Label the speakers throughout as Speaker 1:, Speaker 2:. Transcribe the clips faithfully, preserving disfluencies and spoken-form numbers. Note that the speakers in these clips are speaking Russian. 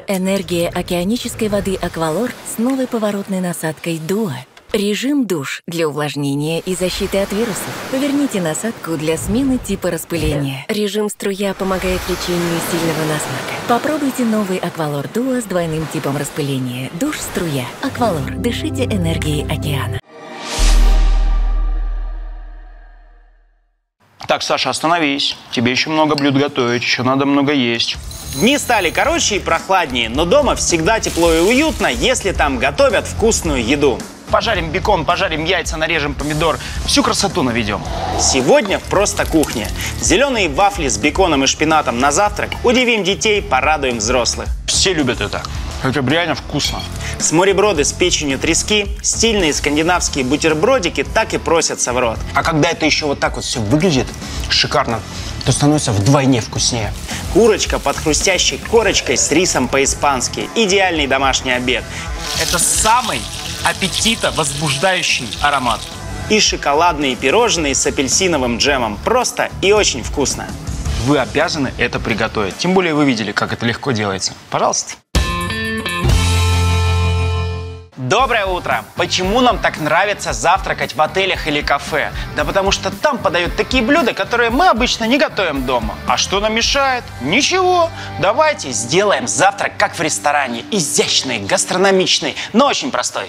Speaker 1: Энергия океанической воды «Аквалор» с новой поворотной насадкой «Дуа». Режим душ для увлажнения и защиты от вирусов. Поверните насадку для смены типа распыления. Режим струя помогает лечению сильного насморка. Попробуйте новый «Аквалор Дуа» с двойным типом распыления. Душ-струя. «Аквалор». Дышите энергией океана.
Speaker 2: Так, Саша, остановись. Тебе еще много блюд готовить, еще надо много есть.
Speaker 3: Дни стали короче и прохладнее, но дома всегда тепло и уютно, если там готовят вкусную еду.
Speaker 2: Пожарим бекон, пожарим яйца, нарежем помидор. Всю красоту наведем.
Speaker 3: Сегодня в «Просто кухня». Зеленые вафли с беконом и шпинатом на завтрак. Удивим детей, порадуем взрослых.
Speaker 2: Все любят это. Это реально вкусно.
Speaker 3: Смореброды с печенью трески, стильные скандинавские бутербродики так и просятся в рот.
Speaker 4: А когда это еще вот так вот все выглядит шикарно, то становится вдвойне вкуснее.
Speaker 3: Курочка под хрустящей корочкой с рисом по-испански. Идеальный домашний обед.
Speaker 5: Это самый аппетитовозбуждающий аромат.
Speaker 3: И шоколадные пирожные с апельсиновым джемом. Просто и очень вкусно.
Speaker 2: Вы обязаны это приготовить. Тем более вы видели, как это легко делается. Пожалуйста.
Speaker 3: Доброе утро! Почему нам так нравится завтракать в отелях или кафе? Да потому что там подают такие блюда, которые мы обычно не готовим дома. А что нам мешает? Ничего. Давайте сделаем завтрак как в ресторане. Изящный, гастрономичный, но очень простой.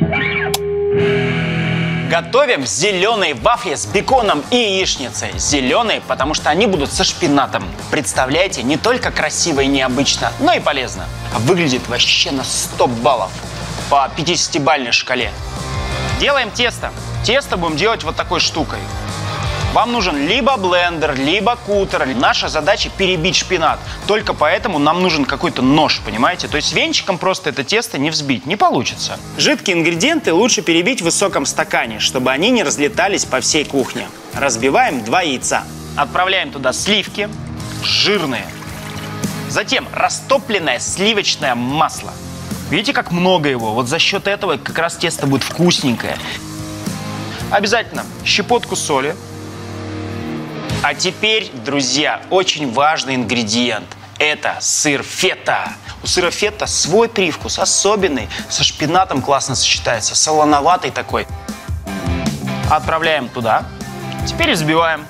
Speaker 3: Готовим зеленые вафли с беконом и яичницей. Зеленые, потому что они будут со шпинатом. Представляете, не только красиво и необычно, но и полезно. А выглядит вообще на сто баллов. По пятидесятибалльной шкале. Делаем тесто. Тесто будем делать вот такой штукой. Вам нужен либо блендер, либо кутер. Наша задача перебить шпинат. Только поэтому нам нужен какой-то нож, понимаете? То есть венчиком просто это тесто не взбить. Не получится. Жидкие ингредиенты лучше перебить в высоком стакане, чтобы они не разлетались по всей кухне. Разбиваем два яйца. Отправляем туда сливки, жирные. Затем растопленное сливочное масло. Видите, как много его? Вот за счет этого как раз тесто будет вкусненькое. Обязательно щепотку соли. А теперь, друзья, очень важный ингредиент. Это сыр фета. У сыра фета свой привкус, особенный. Со шпинатом классно сочетается, солоноватый такой. Отправляем туда. Теперь взбиваем.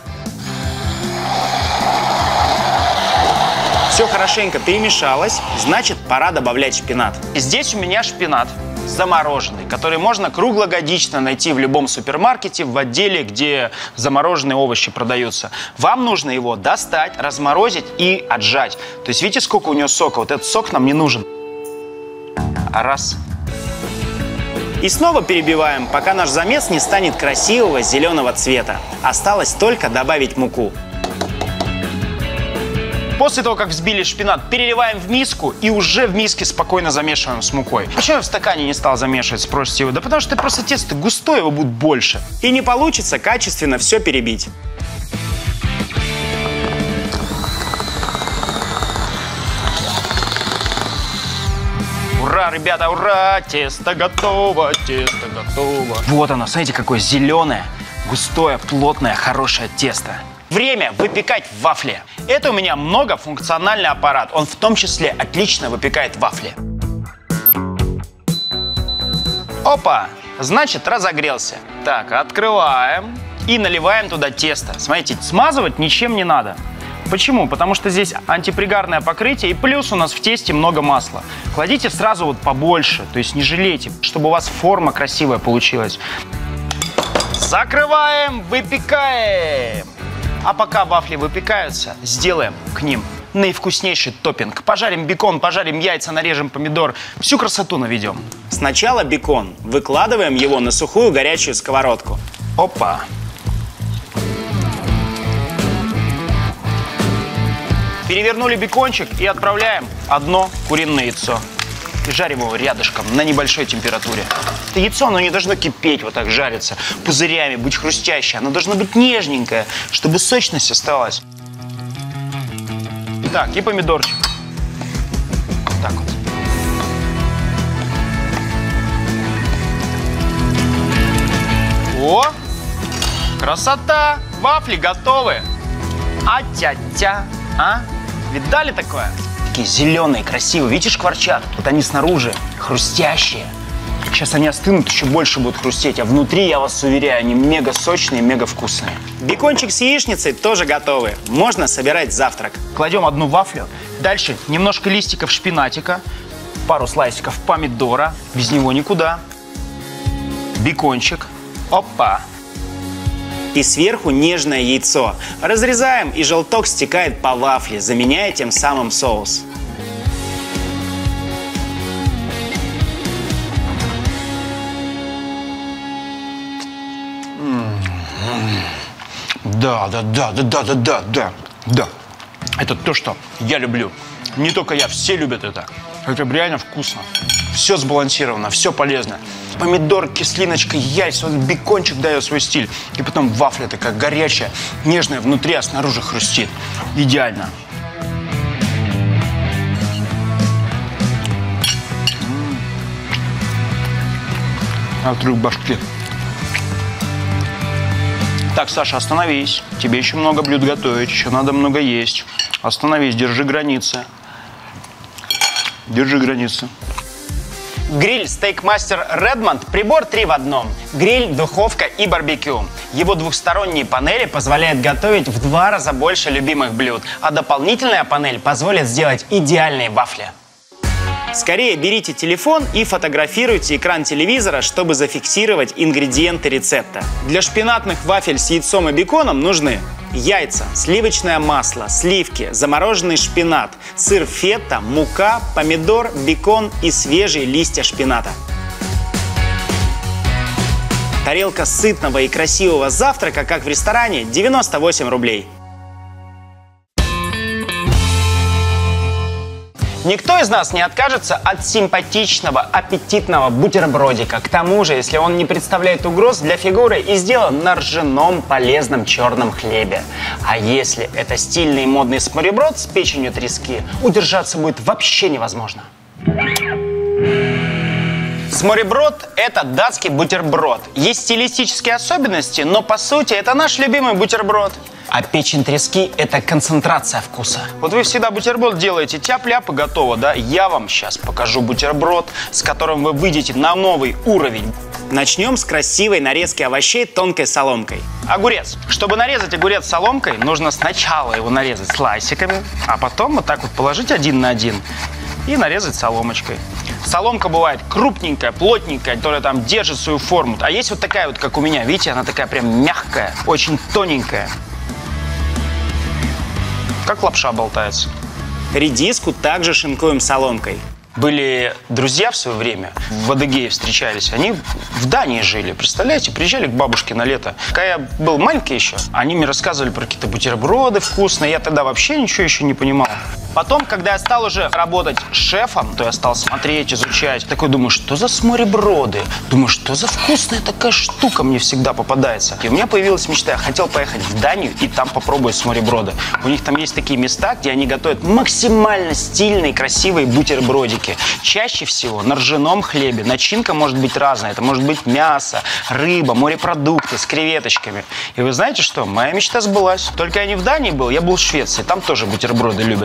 Speaker 3: Все хорошенько перемешалось, значит, пора добавлять шпинат. Здесь у меня шпинат замороженный, который можно круглогодично найти в любом супермаркете, в отделе, где замороженные овощи продаются. Вам нужно его достать, разморозить и отжать. То есть видите, сколько у него сока? Вот этот сок нам не нужен. Раз. И снова перебиваем, пока наш замес не станет красивого зеленого цвета. Осталось только добавить муку. После того, как взбили шпинат, переливаем в миску и уже в миске спокойно замешиваем с мукой. Почему я в стакане не стал замешивать, спросите вы? Да потому что просто тесто густое, его будет больше. И не получится качественно все перебить. Ура, ребята, ура! Тесто готово, тесто готово. Вот оно, смотрите, какое зеленое, густое, плотное, хорошее тесто. Время выпекать вафли. Это у меня многофункциональный аппарат. Он в том числе отлично выпекает вафли. Опа! Значит, разогрелся. Так, открываем и наливаем туда тесто. Смотрите, смазывать ничем не надо. Почему? Потому что здесь антипригарное покрытие и плюс у нас в тесте много масла. Кладите сразу вот побольше, то есть не жалейте, чтобы у вас форма красивая получилась. Закрываем, выпекаем. А пока вафли выпекаются, сделаем к ним наивкуснейший топпинг. Пожарим бекон, пожарим яйца, нарежем помидор. Всю красоту наведем. Сначала бекон. Выкладываем его на сухую горячую сковородку. Опа! Перевернули бекончик и отправляем одно куриное яйцо. И жарим его рядышком на небольшой температуре. Это яйцо, оно не должно кипеть, вот так жариться, пузырями, быть хрустящее. Оно должно быть нежненькое, чтобы сочность осталась. Так, и помидорчик. Так вот. О! Красота! Вафли готовы! А-тя-тя! А? Видали такое? такие зеленые, красивые. Видите, шкварчат? Вот они снаружи хрустящие. Сейчас они остынут, еще больше будут хрустеть. А внутри, я вас уверяю, они мега сочные, мега вкусные. Бекончик с яичницей тоже готовы. Можно собирать завтрак. Кладем одну вафлю. Дальше немножко листиков шпинатика. Пару слайсиков помидора. Без него никуда. Бекончик. Опа. И сверху нежное яйцо. Разрезаем, и желток стекает по вафле, заменяя тем самым соус. Да, да, да, да, да, да, да, да, да. Это то, что я люблю. Не только я, все любят это. Это реально вкусно. Все сбалансировано, все полезно. Помидор, кислиночка, яйца, вот бекончик дает свой стиль. И потом вафля такая горячая, нежная внутри, а снаружи хрустит. Идеально. А вдруг башки. Так, Саша, остановись. Тебе еще много блюд готовить, еще надо много есть. Остановись, держи границы. Держи границы. Гриль Steakmaster Redmond – прибор три в одном. Гриль, духовка и барбекю. Его двухсторонние панели позволяют готовить в два раза больше любимых блюд, а дополнительная панель позволит сделать идеальные вафли. Скорее берите телефон и фотографируйте экран телевизора, чтобы зафиксировать ингредиенты рецепта. Для шпинатных вафель с яйцом и беконом нужны яйца, сливочное масло, сливки, замороженный шпинат, сыр фетта, мука, помидор, бекон и свежие листья шпината. Тарелка сытного и красивого завтрака, как в ресторане, девяносто восемь рублей. Никто из нас не откажется от симпатичного, аппетитного бутербродика. К тому же, если он не представляет угроз для фигуры и сделан на ржаном полезном черном хлебе. А если это стильный и модный смореброд с печенью трески, удержаться будет вообще невозможно. Смореброд – это датский бутерброд. Есть стилистические особенности, но по сути это наш любимый бутерброд. А печень трески – это концентрация вкуса. Вот вы всегда бутерброд делаете, тяп-ляп и готово, да? Я вам сейчас покажу бутерброд, с которым вы выйдете на новый уровень. Начнем с красивой нарезки овощей тонкой соломкой. Огурец. Чтобы нарезать огурец соломкой, нужно сначала его нарезать слайсиками, а потом вот так вот положить один на один и нарезать соломочкой. Соломка бывает крупненькая, плотненькая, которая там держит свою форму. А есть вот такая вот, как у меня, видите, она такая прям мягкая, очень тоненькая. Как лапша болтается. Редиску также шинкуем соломкой. Были друзья в свое время, в Адыгее встречались, они в Дании жили, представляете, приезжали к бабушке на лето. Когда я был маленький еще, они мне рассказывали про какие-то бутерброды вкусные, я тогда вообще ничего еще не понимал. Потом, когда я стал уже работать шефом, то я стал смотреть, изучать. Такой думаю, что за смореброды? Думаю, что за вкусная такая штука мне всегда попадается. И у меня появилась мечта, я хотел поехать в Данию и там попробовать смореброды. У них там есть такие места, где они готовят максимально стильные, красивые бутербродики. Чаще всего на ржаном хлебе. Начинка может быть разная. Это может быть мясо, рыба, морепродукты с креветочками. И вы знаете что? Моя мечта сбылась. Только я не в Дании был, я был в Швеции. Там тоже бутерброды любят.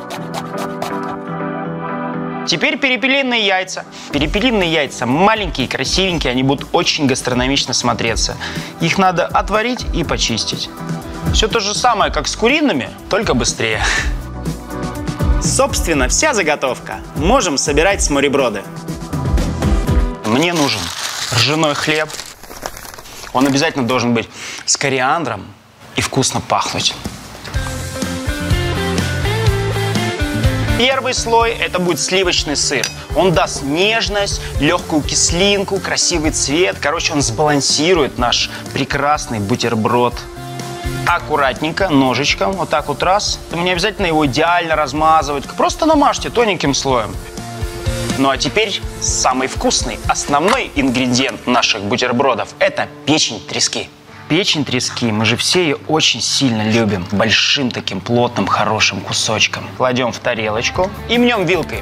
Speaker 3: Теперь перепелиные яйца. Перепелиные яйца маленькие, красивенькие, они будут очень гастрономично смотреться. Их надо отварить и почистить. Все то же самое, как с куриными, только быстрее. Собственно, вся заготовка. Можем собирать смореброды. Мне нужен ржаной хлеб. Он обязательно должен быть с кориандром и вкусно пахнуть. Первый слой – это будет сливочный сыр. Он даст нежность, легкую кислинку, красивый цвет. Короче, он сбалансирует наш прекрасный бутерброд. Аккуратненько, ножичком, вот так вот раз. Не обязательно его идеально размазывать. Просто намажьте тоненьким слоем. Ну а теперь самый вкусный, основной ингредиент наших бутербродов – это печень трески. Печень трески, мы же все ее очень сильно любим. Большим таким плотным, хорошим кусочком. Кладем в тарелочку и мнем вилкой.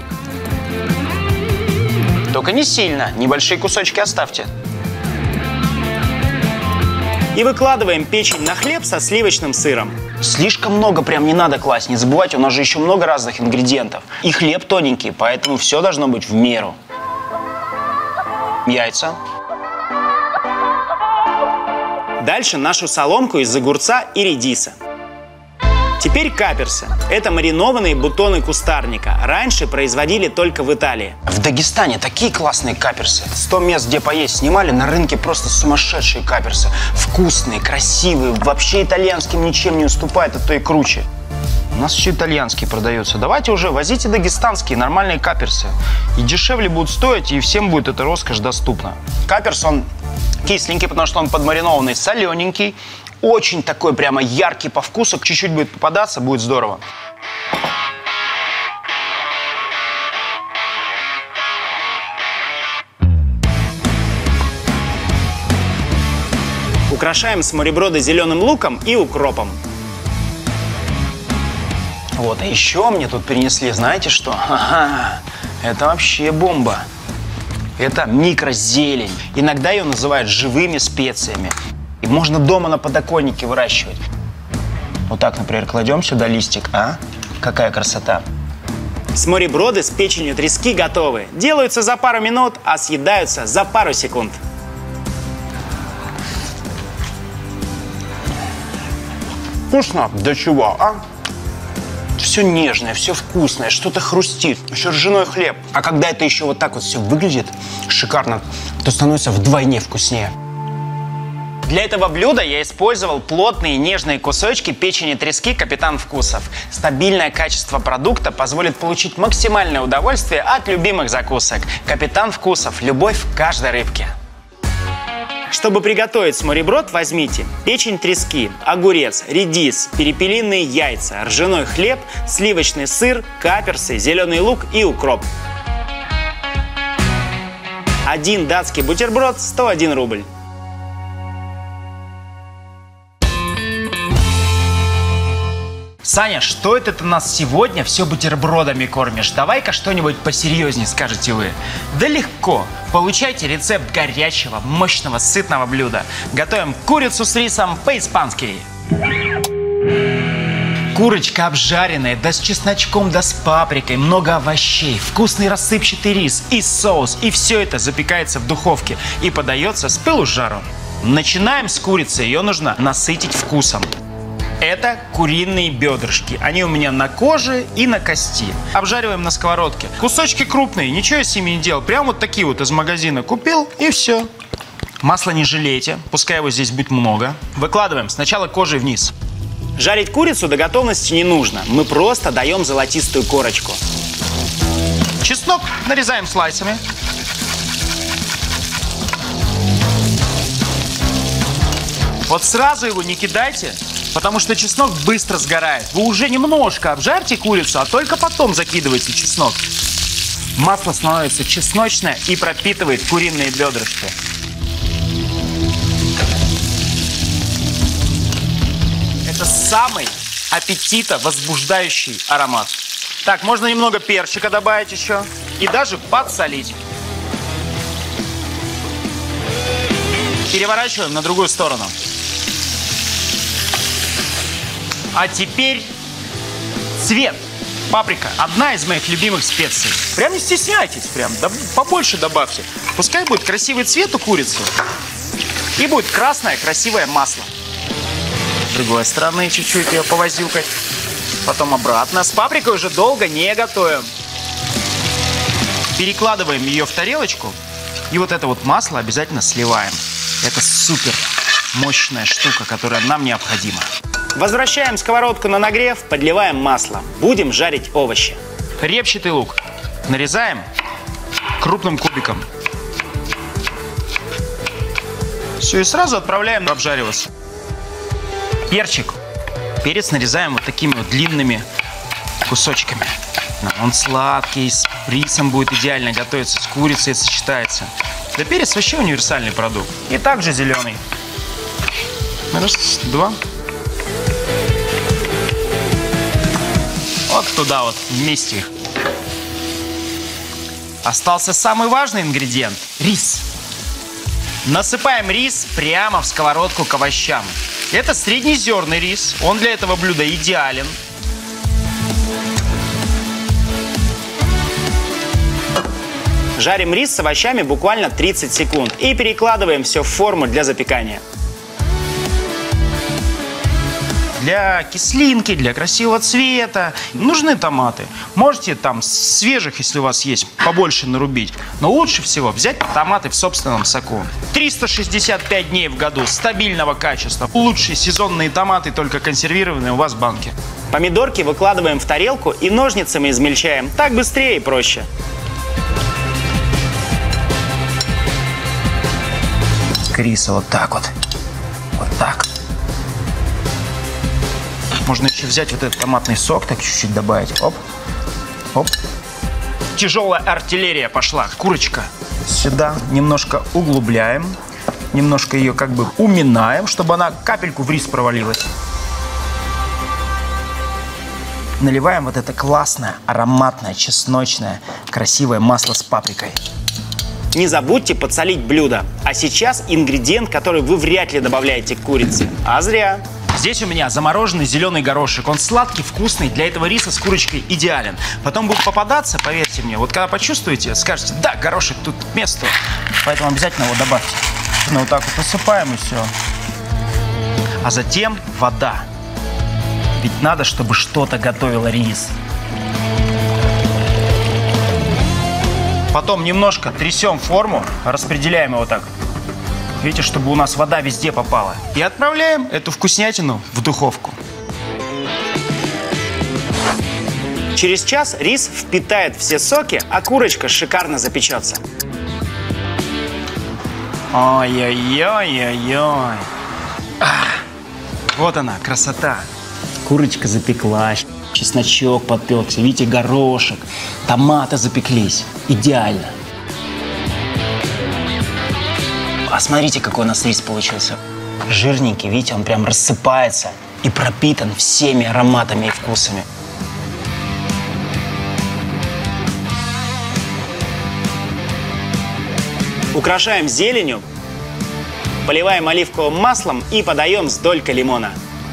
Speaker 3: Только не сильно, небольшие кусочки оставьте. И выкладываем печень на хлеб со сливочным сыром. Слишком много прям не надо класть. Не забывайте, у нас же еще много разных ингредиентов. И хлеб тоненький, поэтому все должно быть в меру. Яйца. Дальше нашу соломку из огурца и редиса. Теперь каперсы. Это маринованные бутоны кустарника. Раньше производили только в Италии.
Speaker 4: В Дагестане такие классные каперсы. сто мест, где поесть снимали, на рынке просто сумасшедшие каперсы. Вкусные, красивые, вообще итальянским ничем не уступает, а то и круче. У нас еще итальянские продаются. Давайте уже возите дагестанские нормальные каперсы. И дешевле будут стоить, и всем будет эта роскошь доступна.
Speaker 3: Каперс, он кисленький, потому что он подмаринованный, солененький. Очень такой прямо яркий по вкусу. Чуть-чуть будет попадаться, будет здорово. Украшаем смореброды зеленым луком и укропом.
Speaker 4: Вот, а еще мне тут принесли, знаете что? Ага, это вообще бомба.
Speaker 3: Это микрозелень. Иногда ее называют живыми специями. И можно дома на подоконнике выращивать.
Speaker 4: Вот так, например, кладем сюда листик, а? Какая красота.
Speaker 3: Смореброды с печенью трески готовы. Делаются за пару минут, а съедаются за пару секунд.
Speaker 4: Вкусно? Да чего, а? Все нежное, все вкусное, что-то хрустит, еще ржаной хлеб. А когда это еще вот так вот все выглядит шикарно, то становится вдвойне вкуснее.
Speaker 3: Для этого блюда я использовал плотные нежные кусочки печени трески «Капитан Вкусов». Стабильное качество продукта позволит получить максимальное удовольствие от любимых закусок. «Капитан Вкусов» – любовь в каждой рыбке. Чтобы приготовить смореброд, возьмите печень трески, огурец, редис, перепелиные яйца, ржаной хлеб, сливочный сыр, каперсы, зеленый лук и укроп. Один датский бутерброд – сто один рубль. Саня, что это ты нас сегодня все бутербродами кормишь? Давай-ка что-нибудь посерьезнее, скажете вы. Да легко. Получайте рецепт горячего, мощного, сытного блюда. Готовим курицу с рисом по-испански. Курочка обжаренная, да с чесночком, да с паприкой, много овощей, вкусный рассыпчатый рис и соус. И все это запекается в духовке и подается с пылу с жару. Начинаем с курицы, ее нужно насытить вкусом. Это куриные бедрышки. Они у меня на коже и на кости. Обжариваем на сковородке. Кусочки крупные, ничего я с ними не делал. Прям вот такие вот из магазина купил и все. Масла не жалейте, пускай его здесь будет много. Выкладываем сначала кожей вниз. Жарить курицу до готовности не нужно. Мы просто даем золотистую корочку. Чеснок нарезаем слайсами. Вот сразу его не кидайте, потому что чеснок быстро сгорает. Вы уже немножко обжарьте курицу, а только потом закидывайте чеснок. Масло становится чесночное и пропитывает куриные бедрышки. Это самый аппетитовозбуждающий аромат. Так, можно немного перчика добавить еще и даже подсолить. Переворачиваем на другую сторону. А теперь цвет. Паприка – одна из моих любимых специй. Прям не стесняйтесь, прям побольше добавьте. Пускай будет красивый цвет у курицы и будет красное красивое масло. С другой стороны чуть-чуть ее повозюкать. Потом обратно. С паприкой уже долго не готовим. Перекладываем ее в тарелочку. И вот это вот масло обязательно сливаем. Это супер мощная штука, которая нам необходима. Возвращаем сковородку на нагрев, подливаем масло. Будем жарить овощи. Репчатый лук нарезаем крупным кубиком. Все, и сразу отправляем обжариваться. Перчик. Перец нарезаем вот такими вот длинными кусочками. Он сладкий, с рисом будет идеально готовиться, с курицей сочетается. Да перец вообще универсальный продукт. И также зеленый. Раз, два. Вот туда вот, вместе их. Остался самый важный ингредиент – рис. Насыпаем рис прямо в сковородку к овощам. Это среднезерный рис. Он для этого блюда идеален.
Speaker 4: Жарим рис с овощами буквально тридцать секунд и перекладываем все в форму для запекания.
Speaker 3: Для кислинки, для красивого цвета нужны томаты. Можете там свежих, если у вас есть, побольше нарубить. Но лучше всего взять томаты в собственном соку. триста шестьдесят пять дней в году стабильного качества. Лучшие сезонные томаты, только консервированные у вас в банке.
Speaker 4: Помидорки выкладываем в тарелку и ножницами измельчаем. Так быстрее и проще.
Speaker 3: Риса вот так вот. Вот так. Можно еще взять вот этот томатный сок, так чуть-чуть добавить. Оп. Оп. Тяжелая артиллерия пошла. Курочка. Сюда немножко углубляем. Немножко ее как бы уминаем, чтобы она капельку в рис провалилась. Наливаем вот это классное, ароматное, чесночное, красивое масло с паприкой.
Speaker 4: Не забудьте подсолить блюдо. А сейчас ингредиент, который вы вряд ли добавляете к курице. А зря.
Speaker 3: Здесь у меня замороженный зеленый горошек. Он сладкий, вкусный, для этого риса с курочкой идеален. Потом будет попадаться, поверьте мне, вот когда почувствуете, скажете: да, горошек тут к месту. Поэтому обязательно его добавьте. Ну, вот так вот посыпаем и все. А затем вода. Ведь надо, чтобы что-то готовило рис. Потом немножко трясем форму, распределяем его так. Видите, чтобы у нас вода везде попала. И отправляем эту вкуснятину в духовку.
Speaker 4: Через час рис впитает все соки, а курочка шикарно запечется.
Speaker 3: Ой-ой-ой-ой-ой. Вот она, красота. Курочка запеклась, чесночок подпекся, видите, горошек, томаты запеклись. Идеально.
Speaker 4: А смотрите, какой у нас рис получился. Жирненький, видите, он прям рассыпается и пропитан всеми ароматами и вкусами. Украшаем зеленью, поливаем оливковым маслом и подаем с долькой лимона.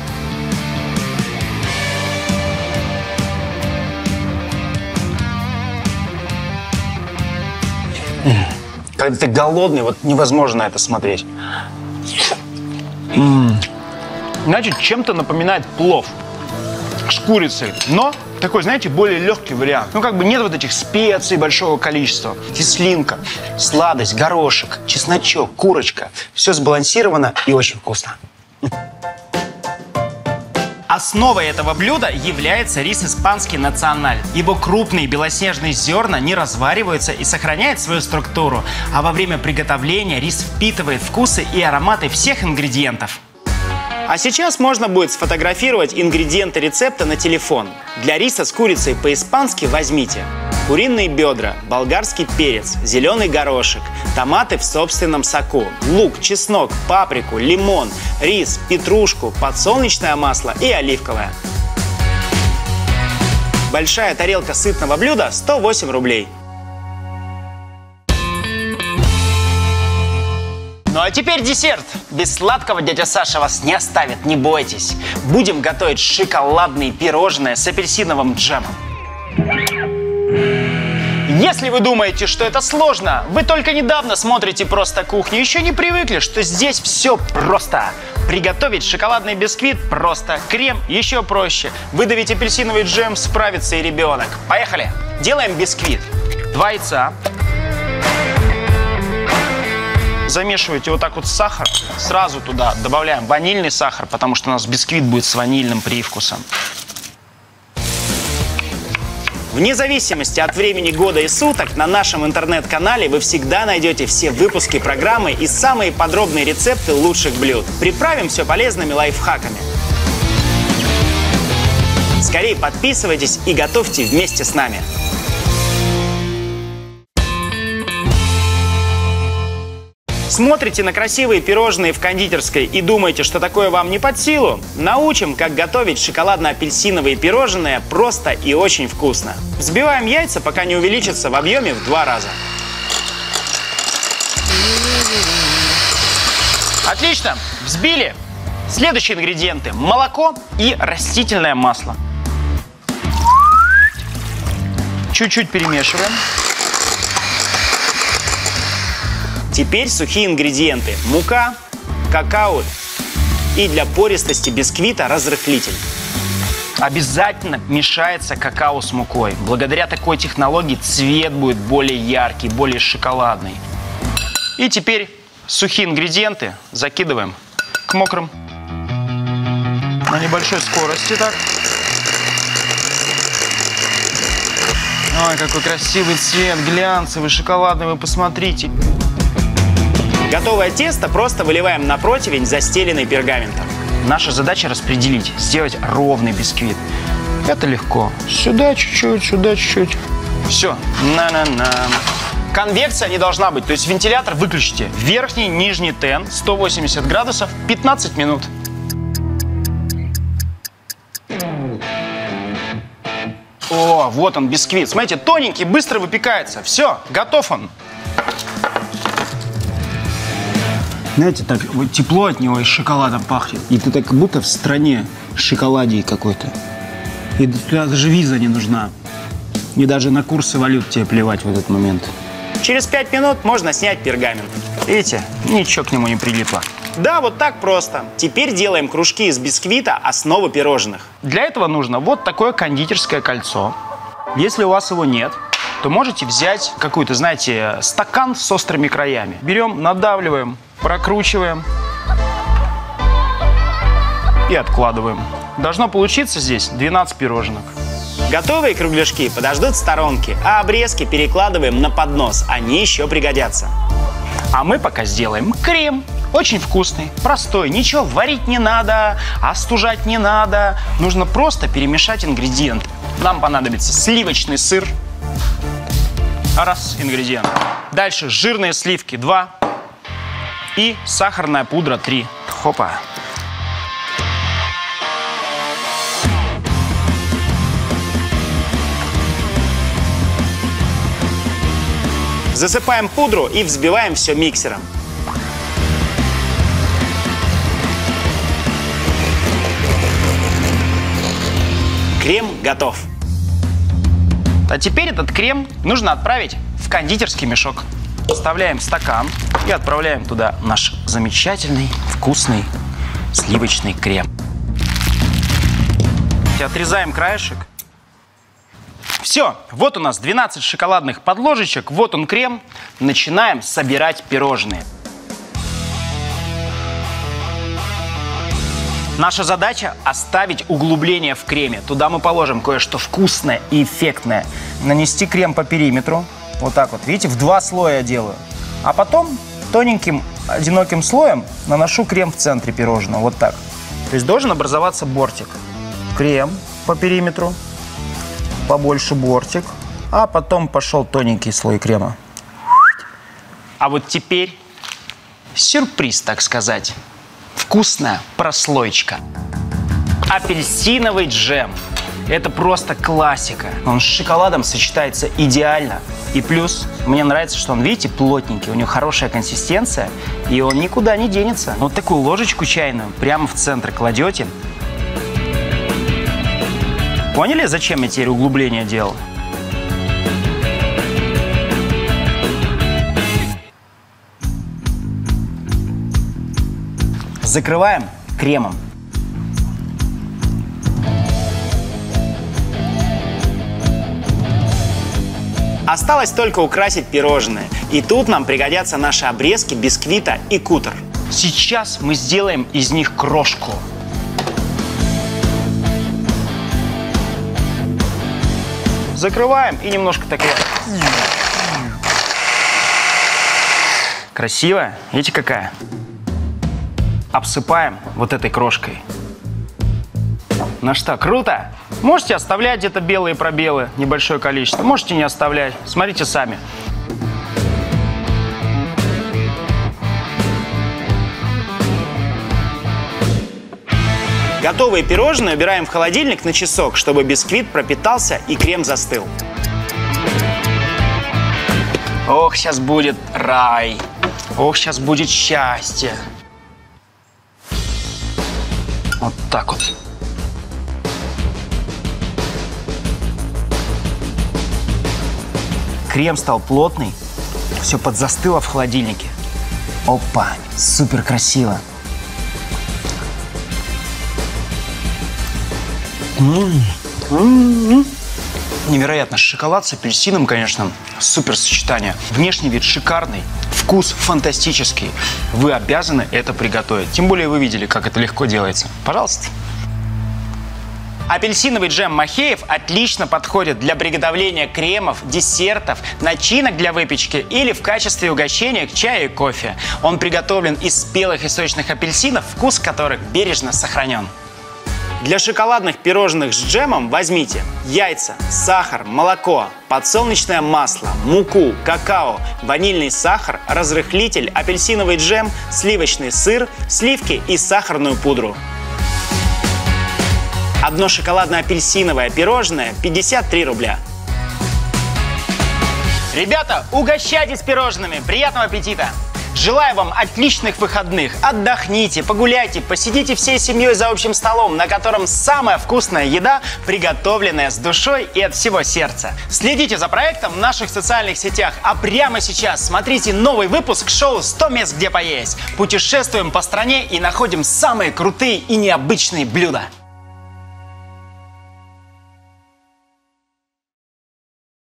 Speaker 4: Когда ты голодный, вот невозможно на это смотреть.
Speaker 3: М-м. Значит, чем-то напоминает плов с курицей, но такой, знаете, более легкий вариант. Ну, как бы нет вот этих специй большого количества.
Speaker 4: Кислинка, сладость, горошек, чесночок, курочка. Все сбалансировано и очень вкусно.
Speaker 3: Основой этого блюда является рис испанский националь. Его крупные белоснежные зерна не развариваются и сохраняют свою структуру, а во время приготовления рис впитывает вкусы и ароматы всех ингредиентов.
Speaker 4: А сейчас можно будет сфотографировать ингредиенты рецепта на телефон. Для риса с курицей по-испански возьмите куриные бедра, болгарский перец, зеленый горошек, томаты в собственном соку, лук, чеснок, паприку, лимон, рис, петрушку, подсолнечное масло и оливковое. Большая тарелка сытного блюда – сто восемь рублей.
Speaker 3: Ну а теперь десерт. Без сладкого дядя Саша вас не оставит, не бойтесь. Будем готовить шоколадные пирожные с апельсиновым джемом. Если вы думаете, что это сложно, вы только недавно смотрите «Просто кухню», еще не привыкли, что здесь все просто. Приготовить шоколадный бисквит просто, крем еще проще. Выдавить апельсиновый джем, справится и ребенок. Поехали! Делаем бисквит. Два яйца. Замешиваете вот так вот сахар, сразу туда добавляем ванильный сахар, потому что у нас бисквит будет с ванильным привкусом.
Speaker 4: Вне зависимости от времени года и суток, на нашем интернет-канале вы всегда найдете все выпуски программы и самые подробные рецепты лучших блюд. Приправим все полезными лайфхаками. Скорее подписывайтесь и готовьте вместе с нами. Смотрите на красивые пирожные в кондитерской и думаете, что такое вам не под силу? Научим, как готовить шоколадно-апельсиновые пирожные просто и очень вкусно. Взбиваем яйца, пока не увеличатся в объеме в два раза.
Speaker 3: Отлично! Взбили. Следующие ингредиенты – молоко и растительное масло. Чуть-чуть перемешиваем. Теперь сухие ингредиенты – мука, какао и для пористости бисквита разрыхлитель. Обязательно мешается какао с мукой. Благодаря такой технологии цвет будет более яркий, более шоколадный. И теперь сухие ингредиенты закидываем к мокрым на небольшой скорости. Так. Ой, какой красивый цвет, глянцевый, шоколадный, вы посмотрите.
Speaker 4: Готовое тесто просто выливаем на противень, застеленный пергаментом.
Speaker 3: Наша задача распределить, сделать ровный бисквит. Это легко. Сюда чуть-чуть, сюда чуть-чуть. Все. На-на-на.
Speaker 4: Конвекция не должна быть, то есть вентилятор
Speaker 3: Выключите. Верхний, нижний тен, сто восемьдесят градусов, пятнадцать минут.
Speaker 4: О, вот он, бисквит. Смотрите, тоненький, быстро выпекается. Все, готов он.
Speaker 2: Знаете, так вот тепло от него и шоколадом пахнет. И ты так как будто в стране шоколадии какой-то. И туда даже виза не нужна. И даже на курсы валют тебе плевать в этот момент.
Speaker 4: Через пять минут можно снять пергамент.
Speaker 3: Видите, ничего к нему не прилипло.
Speaker 4: Да, вот так просто. Теперь делаем кружки из бисквита, основы пирожных.
Speaker 3: Для этого нужно вот такое кондитерское кольцо. Если у вас его нет, то можете взять какой-то, знаете, стакан с острыми краями. Берем, надавливаем, прокручиваем и откладываем. Должно получиться здесь двенадцать пирожных.
Speaker 4: Готовые кругляшки подождут в сторонке, а обрезки перекладываем на поднос. Они еще пригодятся.
Speaker 3: А мы пока сделаем крем. Очень вкусный, простой. Ничего варить не надо, остужать не надо. Нужно просто перемешать ингредиенты. Нам понадобится сливочный сыр. Раз ингредиент. Дальше жирные сливки два. И сахарная пудра три. Хопа.
Speaker 4: Засыпаем пудру и взбиваем все миксером. Крем готов.
Speaker 3: А теперь этот крем нужно отправить в кондитерский мешок. Вставляем в стакан и отправляем туда наш замечательный, вкусный сливочный крем. Отрезаем краешек. Все, вот у нас двенадцать шоколадных подложечек, вот он крем. Начинаем собирать пирожные. Наша задача – оставить углубление в креме. Туда мы положим кое-что вкусное и эффектное. Нанести крем по периметру. Вот так вот, видите, в два слоя я делаю. А потом тоненьким, одиноким слоем наношу крем в центре пирожного. Вот так. То есть должен образоваться бортик. Крем по периметру. Побольше бортик. А потом пошел тоненький слой крема. А вот теперь сюрприз, так сказать. Вкусная прослойка. Апельсиновый джем. Это просто классика. Он с шоколадом сочетается идеально. И плюс, мне нравится, что он, видите, плотненький. У него хорошая консистенция, и он никуда не денется. Вот такую ложечку чайную прямо в центр кладете. Поняли, зачем я теперь углубление делал? Закрываем кремом.
Speaker 4: Осталось только украсить пирожные. И тут нам пригодятся наши обрезки бисквита и кутер.
Speaker 3: Сейчас мы сделаем из них крошку. Закрываем и немножко так... Красивая? Видите, какая? Обсыпаем вот этой крошкой. Ну что, круто? Можете оставлять где-то белые пробелы, небольшое количество. Можете не оставлять. Смотрите сами.
Speaker 4: Готовые пирожные убираем в холодильник на часок, чтобы бисквит пропитался и крем застыл.
Speaker 3: Ох, сейчас будет рай. Ох, сейчас будет счастье.
Speaker 2: Вот так вот. Крем стал плотный, все подзастыло в холодильнике. Опа, супер красиво. М-м-м. Невероятно. Шоколад с апельсином, конечно, супер сочетание. Внешний вид шикарный, вкус фантастический. Вы обязаны это приготовить. Тем более вы видели, как это легко делается. Пожалуйста.
Speaker 3: Апельсиновый джем Махеев отлично подходит для приготовления кремов, десертов, начинок для выпечки или в качестве угощения к чаю и кофе. Он приготовлен из спелых и сочных апельсинов, вкус которых бережно сохранен. Для шоколадных пирожных с джемом возьмите яйца, сахар, молоко, подсолнечное масло, муку, какао, ванильный сахар, разрыхлитель, апельсиновый джем, сливочный сыр, сливки и сахарную пудру. Одно шоколадно-апельсиновое пирожное – пятьдесят три рубля. Ребята, угощайтесь пирожными! Приятного аппетита! Желаю вам отличных выходных. Отдохните, погуляйте, посидите всей семьей за общим столом, на котором самая вкусная еда, приготовленная с душой и от всего сердца. Следите за проектом в наших социальных сетях, а прямо сейчас смотрите новый выпуск шоу «сто мест, где поесть». Путешествуем по стране и находим самые крутые и необычные блюда.